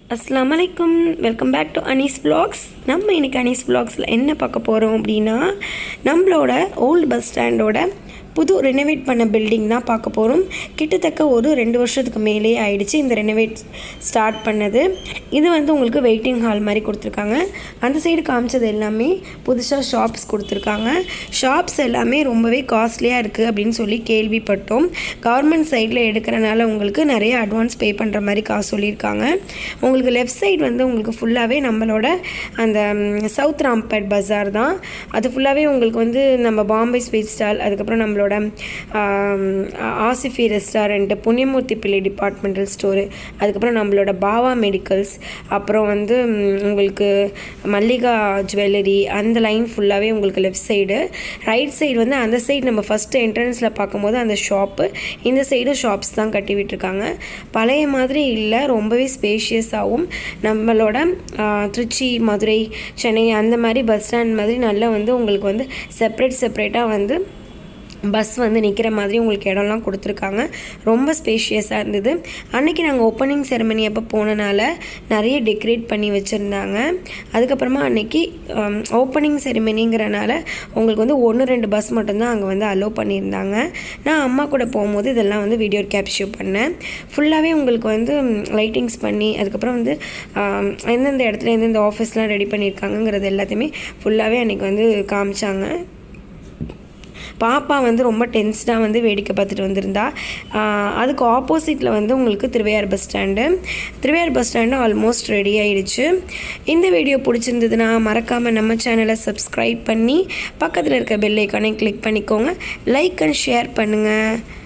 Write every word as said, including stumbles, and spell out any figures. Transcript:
Assalamu alaikum, welcome back to Anis Vlogs. நம்ம இன்னைக்கு Anis Vlogsல என்ன பார்க்க போறோம் அப்படினா நம்மளோட old bus stand ஓட புது ரெனோவேட் பண்ண பில்டிங் தான் பார்க்க போறோம். கிட்டத்தட்ட ஒரு ரெண்டு வருஷத்துக்கு மேலே ஆயிடுச்சு இந்த ரெனோவேட் ஸ்டார்ட் பண்ணது. இது வந்து உங்களுக்கு வெயிட்டிங் ஹால் மாதிரி கொடுத்திருக்காங்க. அந்த சைடு காமிச்சது எல்லாமே புதுசா ஷாப்ஸ் கொடுத்திருக்காங்க. ஷாப்ஸ் எல்லாமே ரொம்பவே காஸ்ட்லியா இருக்கு அப்படினு சொல்லி கேள்விப்பட்டோம். கவர்மெண்ட் சைடுல எடுக்கறனால உங்களுக்கு நிறைய அட்வான்ஸ் பே பண்ற மாதிரி காசு சொல்லிருக்காங்க. உங்களுக்கு லெஃப்ட் சைடு வந்து உங்களுக்கு ஃபுல்லாவே நம்மளோட அந்த சவுத் ராம்பேட் பஜார் தான். அது ஃபுல்லாவே உங்களுக்கு வந்து நம்ம பாம்பே ஸ்வீட் ஸ்டால் அதுக்கு அப்புறம் நம்மளோட ஆசிஃபி ரெஸ்டாரண்ட் புண்ணியமூர்த்தி பிள்ளை டிபார்ட்மெண்டல் ஸ்டோர் அதுக்கு அப்புறம் நம்மளோட பாவா மெடிக்கல்ஸ் அப்புறம் வந்து உங்களுக்கு மல்லிகா ஜுவல்லரி அந்த லைன் ஃபுல்லாவே உங்களுக்கு லெஃப்ட் சைடு ரைட் சைடு வந்து அந்த சைடு நம்ம ஃபர்ஸ்ட் என்ட்ரன்ஸ்ல பாக்கும்போது அந்த ஷாப் இந்த சைடு ஷாப்ஸ் தான் கட்டி விட்டுருக்காங்க. பழைய மாதிரி இல்ல ரொம்பவே ஸ்பேசியஸ் ஆகும். நம்மளோட திருச்சி மதுரை சென்னை அந்த மாதிரி பஸ் ஸ்டாண்ட் மாதிரி நல்லா வந்து உங்களுக்கு வந்து செப்பரேட் செப்பரேட்டா வந்து பஸ் வந்து நிக்கிற மாதிரி உங்களுக்கு இடம்லாம் கொடுத்திருக்காங்க. ரொம்ப ஸ்பேஷியஸா இருந்தது. அன்னைக்கு நாங்க ஓபனிங் செரமனி அப்ப போனனால நிறைய டெக்கரேட் பண்ணி வச்சிருந்தாங்க. அதுக்கு அப்புறமா அன்னைக்கு ஓபனிங் செரமனிங்கறனால உங்களுக்கு வந்து ஒன்னு ரெண்டு பஸ் மட்டும் தான் அங்க வந்து அலோ பண்ணிருந்தாங்க. நான் அம்மா கூட போயும்போது இதெல்லாம் வந்து வீடியோ கேப்சர் பண்ணேன். ஃபுல்லாவே உங்களுக்கு வந்து லைட்டிங்ஸ் பண்ணி அதுக்கு அப்புறம் வந்து எந்தெந்த இடத்துல எந்தெந்த ஆபீஸ்லாம் ரெடி பண்ணிருக்காங்கங்கறது எல்லாத்தையுமே ஃபுல்லாவே அன்னைக்கு வந்து காமிச்சாங்க. பாப்பா வந்து ரொம்ப டென்ஸ்டா வந்து வேடிக்கை பார்த்துட்டு வந்திருந்தா. அதுக்கு ஆப்போசிட்ல வந்து உங்களுக்கு Thiruvaiyaru bus stand. Thiruvaiyaru bus stand almost ready ஆயிடுச்சு. இந்த வீடியோ பிடிச்சிருந்ததுனா மறக்காம நம்ம சேனலை சப்ஸ்கிரைப் பண்ணி பக்கத்துல இருக்க பெல் ஐகானை கிளிக் பண்ணிக்கோங்க. லைக் அண்ட் ஷேர் பண்ணுங்க.